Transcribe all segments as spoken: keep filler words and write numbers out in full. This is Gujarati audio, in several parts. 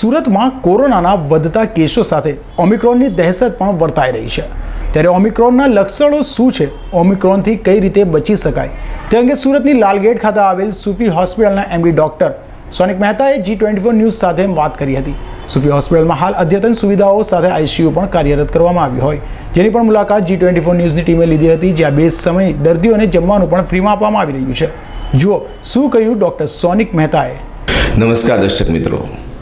સુરતમાં કોરોનાના વધતા કેસો સાથે ઓમિક્રોનની દહેશત પણ વર્તાઈ રહી છે। ત્યારે ઓમિક્રોનના લક્ષણો શું છે, ઓમિક્રોનથી કઈ રીતે બચી શકાય તે અંગે સુરતની લાલગેટ ખાતે આવેલ સુફી હોસ્પિટલના એમડી ડોક્ટર સોનિક મહેતાએ જી ટ્વેન્ટી ફોર ન્યૂઝ સાથે વાત કરી હતી। સુફી હોસ્પિટલમાં હાલ અદ્યતન સુવિધાઓ સાથે આઈસીયુ પણ કાર્યરત કરવામાં આવ્યું હોય, જેની પણ મુલાકાત જી ટ્વેન્ટી ફોર ન્યૂઝની ટીમે લીધી હતી, જ્યાં બે સમયે દર્દીઓને જમવાનું પણ ફ્રીમાં આપવામાં આવી રહ્યું છે। જુઓ શું કહ્યું ડોક્ટર સોનિક મહેતાએ। નમસ્કાર દર્શક મિત્રો,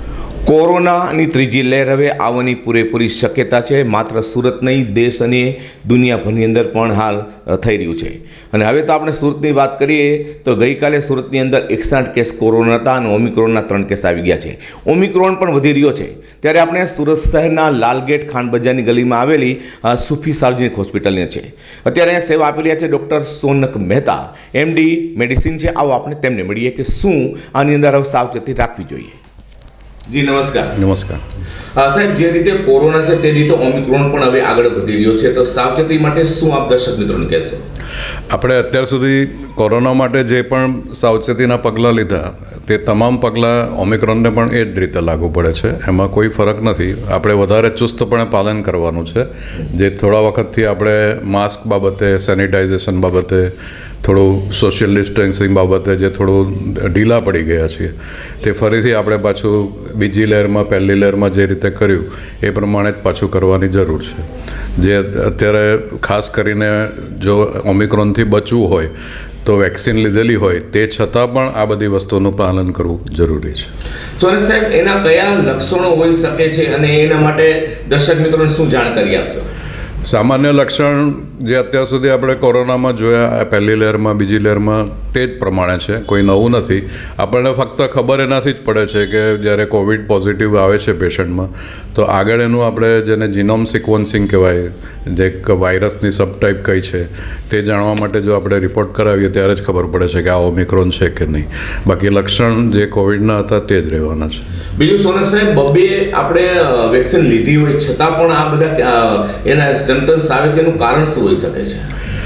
કોરોનાની ત્રીજી લહેર હવે આવવાની પૂરેપૂરી શક્યતા છે। માત્ર સુરત નહીં, દેશ અને દુનિયાભરની અંદર પણ હાલ થઈ રહ્યું છે। અને હવે તો આપણે સુરતની વાત કરીએ તો ગઈકાલે સુરતની અંદર એકસઠ કેસ કોરોના હતા અને ઓમિક્રોનના ત્રણ કેસ આવી ગયા છે। ઓમિક્રોન પણ વધી રહ્યો છે, ત્યારે આપણે સુરત શહેરના લાલગેટ ખાન બજારની ગલીમાં આવેલી સુફી સાર્વજનિક હોસ્પિટલને છે। અત્યારે અહીંયા સેવા આપી રહ્યા છે doctor Sonak Mehta, MD medicine છે। આવો આપણે તેમને મળીએ કે શું આની અંદર હવે સાવચેતી રાખવી જોઈએ। જી નમસ્કાર। નમસ્કાર સાહેબ, જે રીતે કોરોના છે તે રીતે ઓમિક્રોન પણ હવે આગળ વધી રહ્યો છે, તો સાવચેતી માટે શું આપ દર્શક મિત્રોને કહેશો? આપણે અત્યાર સુધી કોરોના માટે જે પણ સાવચેતીના પગલાં લીધા તે તમામ પગલાં ઓમિક્રોનને પણ એ જ રીતે લાગુ પડે છે, એમાં કોઈ ફરક નથી। આપણે વધારે ચુસ્તપણે પાલન કરવાનું છે, જે થોડા વખતથી આપણે માસ્ક બાબતે, સેનિટાઇઝેશન બાબતે, થોડું સોશિયલ ડિસ્ટન્સિંગ બાબતે જે થોડું ઢીલા પડી ગયા છીએ તે ફરીથી આપણે પાછું બીજી લહેરમાં પહેલી લહેરમાં જે રીતે કર્યું એ પ્રમાણે જ પાછું કરવાની જરૂર છે। જે અત્યારે ખાસ કરીને જો ઓમિક્રોનથી બચવું હોય તો વેક્સિન લીધેલી હોય તે છતાં પણ આ બધી વસ્તુનું પાલન કરવું જરૂરી છે। સોનક સાહેબ, એના કયા લક્ષણો હોઈ શકે છે અને એના માટે દર્શક મિત્રોને શું જાણકારી આપશો? સામાન્ય લક્ષણ જે અત્યાર સુધી આપણે કોરોનામાં જોયા, પહેલી લહેરમાં, બીજી લહેરમાં, તે જ પ્રમાણે છે, કોઈ નવું નથી। આપણને ફક્ત ખબર એનાથી જ પડે છે કે જ્યારે કોવિડ પોઝિટિવ આવે છે પેશન્ટમાં તો આગળ એનું આપણે જેને જીનોમ સિક્વન્સિંગ કહેવાય, જે વાયરસની સબટાઈપ કઈ છે તે જાણવા માટે જો આપણે રિપોર્ટ કરાવીએ ત્યારે જ ખબર પડે છે કે આ ઓમિક્રોન છે કે નહીં। બાકી લક્ષણ જે કોવિડના હતા તે જ રહેવાના છે। બીજું સોનક સાહેબ, બબે આપણે વેક્સિન લીધી હોય છતાં પણ આ બધા એના સિમ્પટમ્સ આવે છે, એનું કારણ શું હોઈ શકે છે?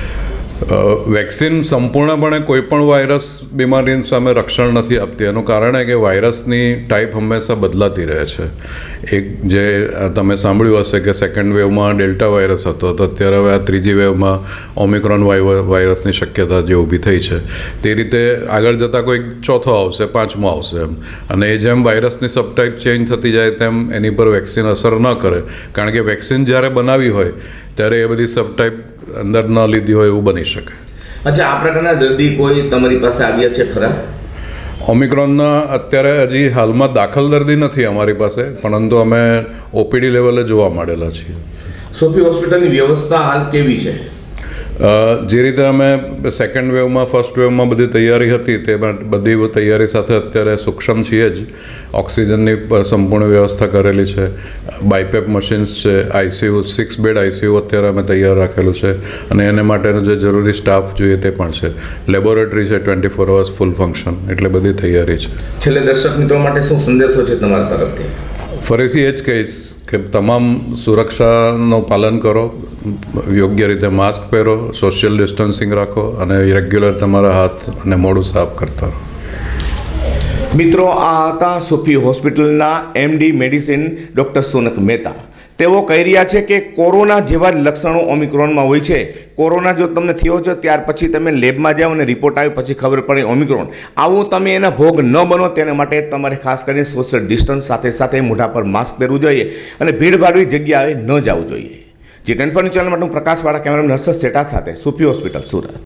વેક્સિન સંપૂર્ણપણે કોઈ પણ વાયરસ બીમારી સામે રક્ષણ નથી આપતી। એનું કારણ એ કે વાયરસની ટાઈપ હંમેશા બદલાતી રહે છે। એક જે તમે સાંભળ્યું હશે કે સેકન્ડ વેવમાં ડેલ્ટા વાયરસ હતો, તો અત્યારે હવે આ ત્રીજી વેવમાં ઓમિક્રોન વાયરસની શક્યતા જે ઊભી થઈ છે, તે રીતે આગળ જતાં કોઈક ચોથો આવશે, પાંચમો આવશે એમ। અને એ જેમ વાયરસની સબટાઈપ ચેન્જ થતી જાય તેમ એની પર વેક્સિન અસર ન કરે, કારણ કે વેક્સિન જ્યારે બનાવી હોય ત્યારે એ બધી સબટાઈપ અંદર ન લીધી હોય એવું બની શકે। અચ્છા, આ પ્રકારના દર્દી કોઈ તમારી પાસે આવ્યા છે ખરા? ઓમિક્રોનના અત્યારે હજી હાલમાં દાખલ દર્દી નથી અમારી પાસે, પરંતુ અમે ઓપીડી લેવલે જોવા માંડેલા છીએ। સોફી હોસ્પિટલની વ્યવસ્થા હાલ કેવી છે? જે રીતે અમે સેકન્ડ વેવમાં, ફર્સ્ટ વેવમાં બધી તૈયારી હતી તે બધી તૈયારી સાથે અત્યારે સક્ષમ છીએ જ। ઓક્સિજનની સંપૂર્ણ વ્યવસ્થા કરેલી છે, બાયપેપ મશીન્સ છે, આઈસીયુ, સિક્સ બેડ આઈસીયુ અત્યારે અમે તૈયાર રાખેલું છે અને એને માટેનો જે જરૂરી સ્ટાફ જોઈએ તે પણ છે। લેબોરેટરી છે, twenty four hours full function, એટલે બધી તૈયારી છે। છેલ્લે દર્શક મિત્રો માટે શું સંદેશો છે તમારા તરફથી? ફરીથી એ જ કહીશ કે તમામ સુરક્ષાનું પાલન કરો, યોગ્ય રીતે માસ્ક પહેરો, સોશિયલ ડિસ્ટન્સિંગ રાખો અને રેગ્યુલર તમારા હાથ અને મોઢું સાફ કરતા રહો। મિત્રો, આ હતા સુફી હોસ્પિટલના MD medicine doctor Sonak Mehta. તેઓ કહી રહ્યા છે કે કોરોના જેવા જ લક્ષણો ઓમિક્રોનમાં હોય છે। કોરોના જો તમને થયો છે ત્યાર પછી તમે લેબમાં જાઓ અને રિપોર્ટ આવે પછી ખબર પડે ઓમિક્રોન, આવું તમે એના ભોગ ન બનો તેના માટે તમારે ખાસ કરીને સોશિયલ ડિસ્ટન્સ સાથે સાથે મોઢા પર માસ્ક પહેરવું જોઈએ અને ભીડભાડની જગ્યાએ ન જવું જોઈએ। જી ટ્વેન્ટી ફોર ચેનલ માટે હું પ્રકાશવાળા કેમેરામેન હર્ષદ સેટા સાથે સુફી હોસ્પિટલ, સુરત।